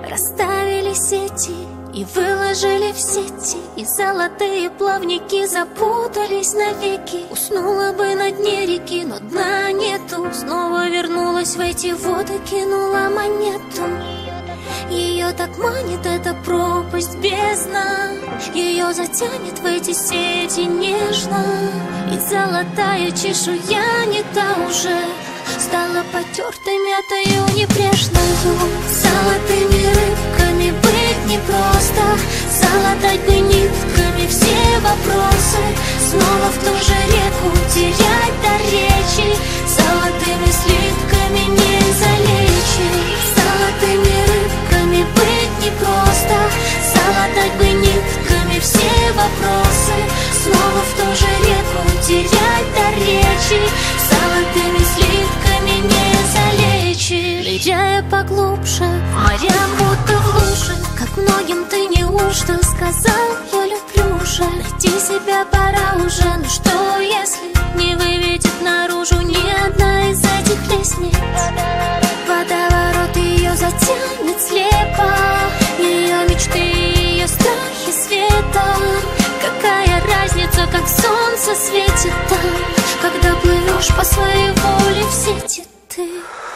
Расставили сети и выложили в сети, и золотые плавники запутались навеки. Уснула бы на дне реки, но дна нету. Снова вернулась в эти воды, кинула монету. Ее так манит эта пропасть, бездна. Ее затянет в эти сети нежно. И золотая чешуя не та уже, стала потертой, мятою, небрежною. Золотыми рыбками быть непросто, залатать бы нитками все вопросы. Снова в ту же реку терять до речи, золотыми слитками не залечить. Золотыми рыбками быть непросто, залатать бы нитками все вопросы. Снова в ту же реку терять до речи, золотыми слитками не залечишь. Ныряя поглубже, морям будто в луже, как многим ты неужто сказал, я люблю уже. Найти себя пора уже, но что если не выведет наружу ни одна из этих лестниц? Водоворот ее затянет слепо, ее мечты, ее страхи света. Какая разница, как солнце светит там, когда плывешь по своей воле в сети ты.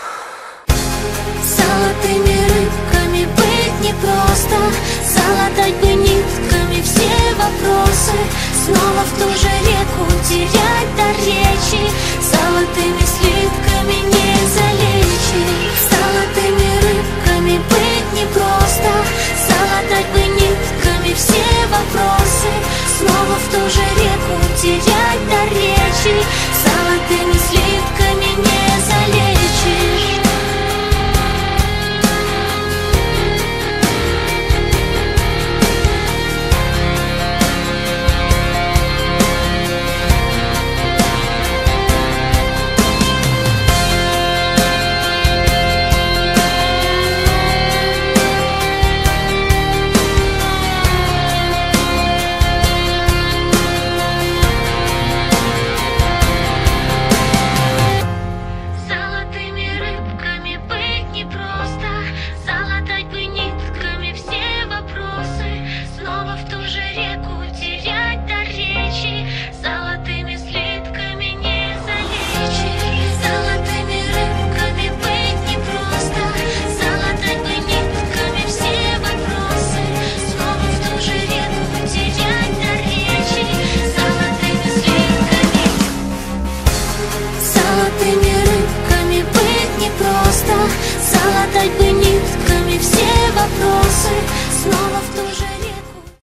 Золотыми рыбками быть непросто, залатать бы нитками все вопросы. Снова в ту же реку терять до речи,